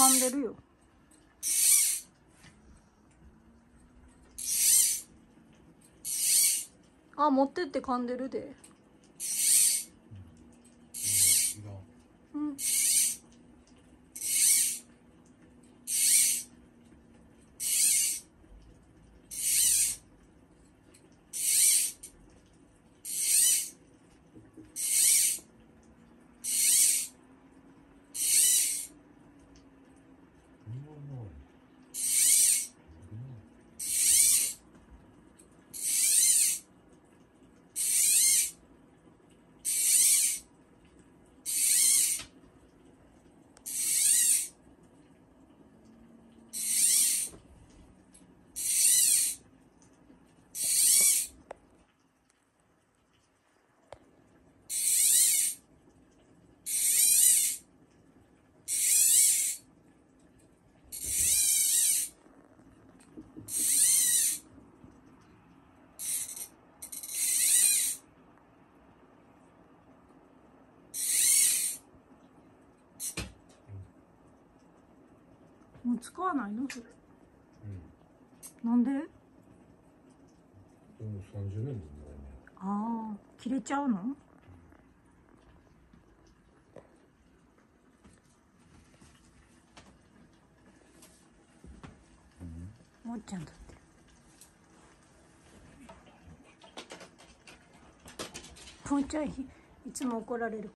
噛んでるよ。あ、持ってって噛んでるで。うん。もう使わないのそれ。なんで？ もう30年もね。 ああ、切れちゃうの？もっちゃんだって。もっちゃんいつも怒られる。